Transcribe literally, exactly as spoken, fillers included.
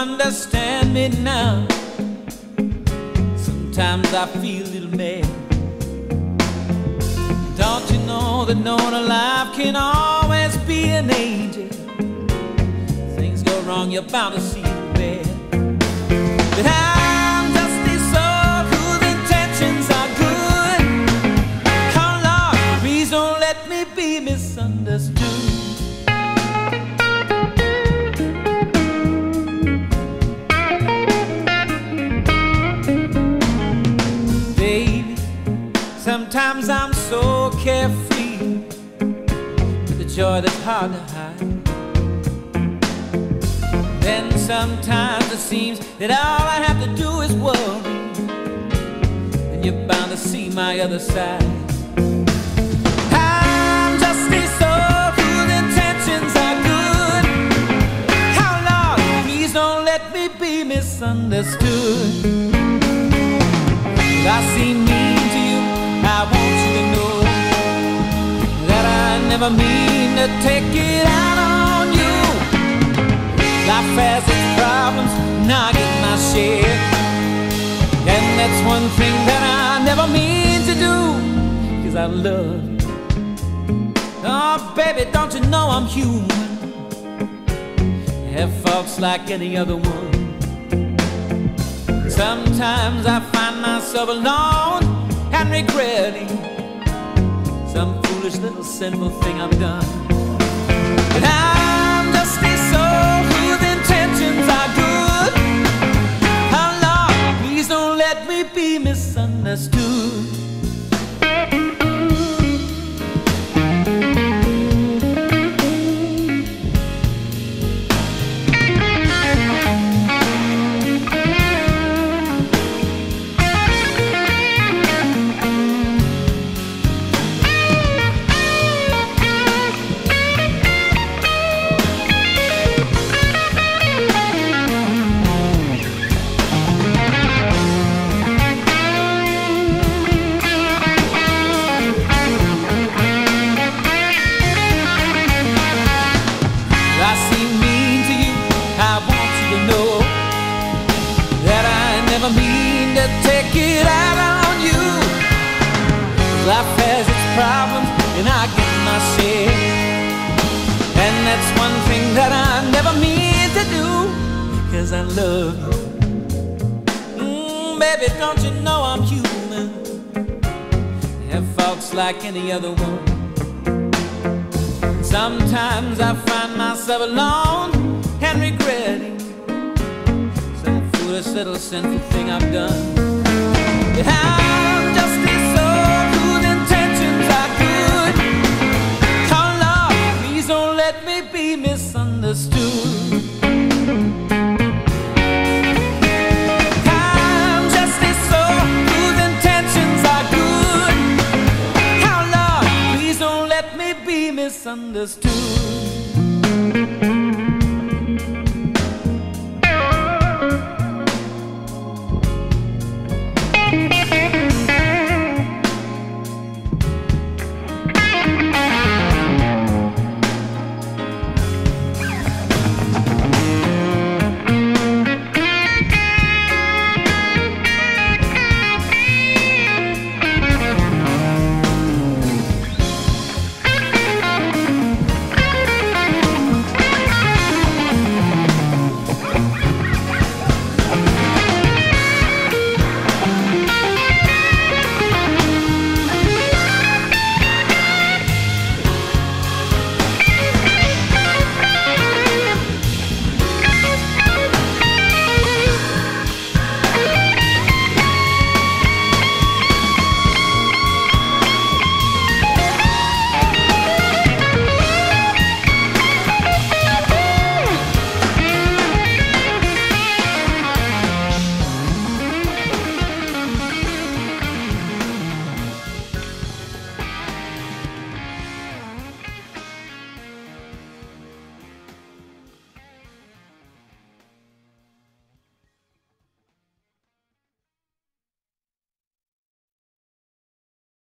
understand me now. Sometimes I feel a little mad. Don't you know that no one alive can always be an angel? Things go wrong, you're bound to see the bad. But I'm just a soul whose intentions are good. Oh Lord, please don't let me be misunderstood. Sometimes I'm so carefree with a joy that's hard to hide. Then sometimes it seems that all I have to do is worry, and you're bound to see my other side. I'm just a soul whose intentions are good. Oh Lord, please don't let me be misunderstood. I seem mean to you, I want you to know that I never mean to take it out on you. Life has its problems, and I get my share, and that's one thing that I never mean to do, 'cause I love you. Oh baby, don't you know I'm human? I have faults like any other one. Sometimes I find myself alone and regretting some foolish little sinful thing I've done. But I'm just a soul whose intentions are good. Oh Lord, please don't let me be misunderstood. Mean to take it out on you. Life has its problems, and I get my share, and that's one thing that I never mean to do, 'cause I love you. Mm, baby, don't you know I'm human? I have faults like any other one. Sometimes I find myself alone and regretting this little sinful thing I've done. But I'm just a soul whose intentions are good. Oh Lord, please don't let me be misunderstood. I'm just a soul whose intentions are good. Oh Lord, please don't let me be misunderstood.